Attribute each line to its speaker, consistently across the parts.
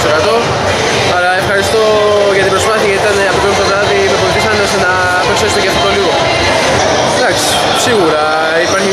Speaker 1: 100%. Αλλά ευχαριστώ για την προσπάθεια, γιατί ήταν από το πρώτο βράδυ με βοηθήσαν ώστε να προσθέσω και αυτό το λίγο. Εντάξει, σίγουρα υπάρχει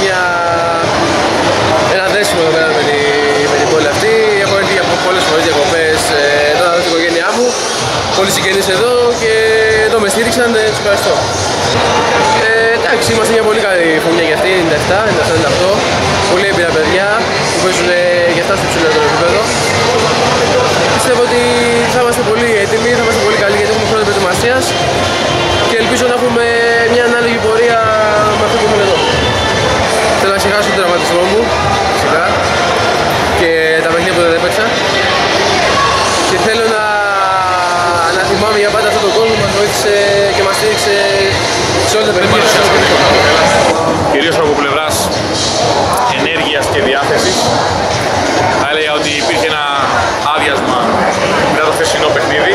Speaker 1: ένα δέσιμο εδώ πέρα με την πόλη αυτή. Έχω έρθει από πολλές φορές διακοπές εδώ να δω την οικογένειά μου. Πολλοί συγγενείς εδώ και εδώ με στήριξαν, τους ευχαριστώ. Εντάξει, είμαστε μια πολύ καλή φωνιά για αυτή, 97-98. Πολύ έμπειρα παιδιά που παίζουν για αυτά στο υψηλότερο επίπεδο. Πιστεύω ότι θα είμαστε πολύ έτοιμοι, θα είμαστε πολύ καλοί, γιατί έχουμε χρόνο προετοιμασίας και ελπίζω να έχουμε μια ανάλογη πορεία με αυτό που έχουμε εδώ. Θέλω να ξεχάσω τον τραυματισμό μου, φυσικά, και τα παιχνίδια που δεν έπαιξα, και θέλω να θυμάμαι για πάντα αυτόν τον κόσμο που μας βοήθησε και μας στήριξε σε όλα τα παιχνίδια.
Speaker 2: Κυρίως από πλευράς ενέργειας και διάθεσης, θα έλεγα ότι υπήρχε ένα άδειασμα μετά το χθεσινό παιχνίδι.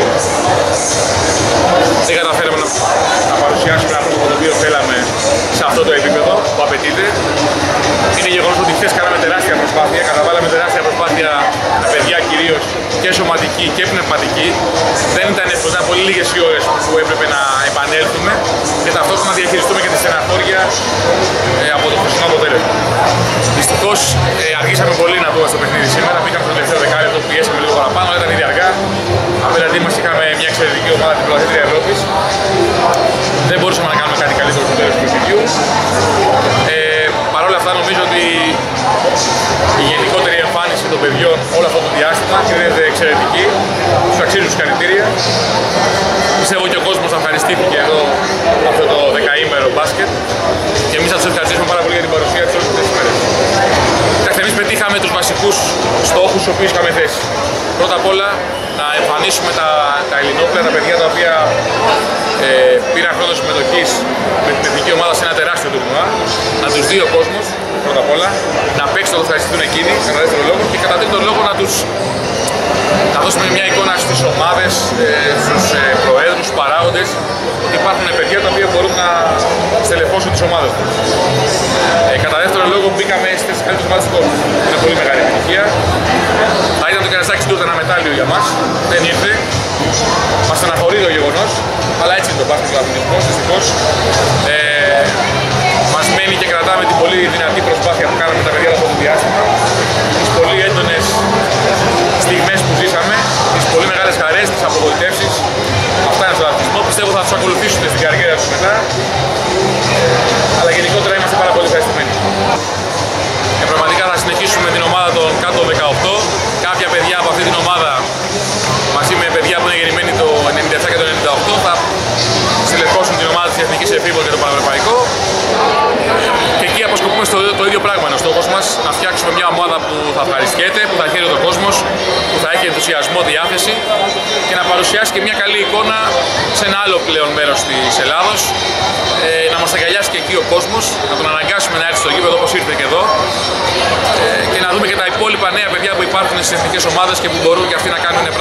Speaker 2: Δεν καταφέραμε να παρουσιάσουμε ένα πρώτο το οποίο θέλαμε σε αυτό το επίπεδο που απαιτείται. Είναι γεγονός ότι χθες κάναμε τεράστια προσπάθεια, καταβάλαμε τεράστια προσπάθεια τα παιδιά κυρίως και σωματική και πνευματική. Δεν ήταν εύκολο, πολύ λίγες οι ώρες που έπρεπε να επανέλθουμε και ταυτόχρονα να διαχειριστούμε και τη στεναχώρια από το χθεσινό αποτέλεσμα. Δυστυχώς αργήσαμε πολύ να δούμε στο παιχνίδι σήμερα. Μπήκαμε στο τελευταίο δεκάλεπτο, πιέσαμε λίγο παραπάνω, αλλά ήταν ήδη αργά. Απέναντί μας είχαμε μια εξαιρετική ομάδα την πρωταθλήτρια Ευρώπης. Δεν μπορούσαμε να κάνουμε κάτι καλύτερο στο τέλος του παιχνιδιού. Παρ' όλα αυτά νομίζω ότι η γενικότερη εμφάνιση των παιδιών όλο αυτό το διάστημα κρίνεται εξαιρετική. Τους αξίζουν συγχαρητήρια. Πιστεύω και ο κόσμος ευχαριστήθηκε εδώ αυτό το δεκαήμερο μπάσκετ και εμείς θα τους ευχαριστήσουμε πάρα πολύ για την παρουσία τους όλες τις μέρες. Κοιτάξτε, εμείς πετύχαμε τους βασικούς στόχους στους οποίους είχαμε θέσει. Πρώτα απ' όλα να εμφανίσουμε τα ελληνόπλαια, τα παιδιά τα οποία πήραν χρόνο συμμετοχής με την εθνική ομάδα σε ένα τεράστιο τουρνουά, να τους δει ο κόσμος πρώτα απ' όλα, να παίξουν το ευχαριστηθούν εκείνοι κατά δεύτερο λόγο και κατά τρίτον λόγο να δώσουμε μια εικόνα στις ομάδες, στους προέδρους, στους παράγοντες, ότι υπάρχουν παιδιά τα οποία μπορούν να στελεχώσουν τις ομάδες τους. Κατά δεύτερο λόγο μπήκαμε στις καλύτερες ομάδες του κόσμου. Είναι πολύ μεγάλη επιτυχία. Θα ήταν το Καραϊσκάκης του ένα μετάλλιο για μας, δεν ήρθε. Μας στεναχωρεί το γεγονός, αλλά έτσι είναι το μπάσκετ του αθλητισμού, δυστυχώς. Μας μένει και κρατάμε την πολύ δυνατή προσπάθεια που κάναμε τα παιδιά από το διάστημα, τις πολύ έντονες στιγμές που ζήσαμε, τις πολύ μεγάλες χαρές, τις απογοητεύσεις. Αυτά είναι στον αθλητισμό. Πιστεύω θα τους ακολουθήσουν στην καριέρα τους μετά, αλλά γενικότερα είμαστε πάρα πολύ ευχαριστημένοι. Πραγματικά θα συνεχίσουμε την ομάδα των κάτω 18. Κάποια παιδιά από αυτή την ομάδα, μαζί με παιδιά που είναι γεννημένοι το 97 και το 98, θα στελεχώσουν την ομάδα της Εθνικής Εφήβων και το Πανευρωπαϊκό. Και εκεί αποσκοπούμε το ίδιο πράγμα. Είναι ο στόχος μας, να φτιάξουμε μια ομάδα που θα ευχαριστιέται, που θα χαίρεται ο κόσμος, που θα έχει ενθουσιασμό, διάθεση και να παρουσιάσει και μια καλή εικόνα σε ένα άλλο πλέον μέρος της Ελλάδος. Να μας αγκαλιάσει και εκεί ο κόσμος, να τον αναγκάσουμε να έρθει στο γήπεδο όπως ήρθε και εδώ. Και να δούμε και τα υπόλοιπα νέα παιδιά που υπάρχουν στις εθνικές ομάδες και που μπορούν και αυτοί να κάνουν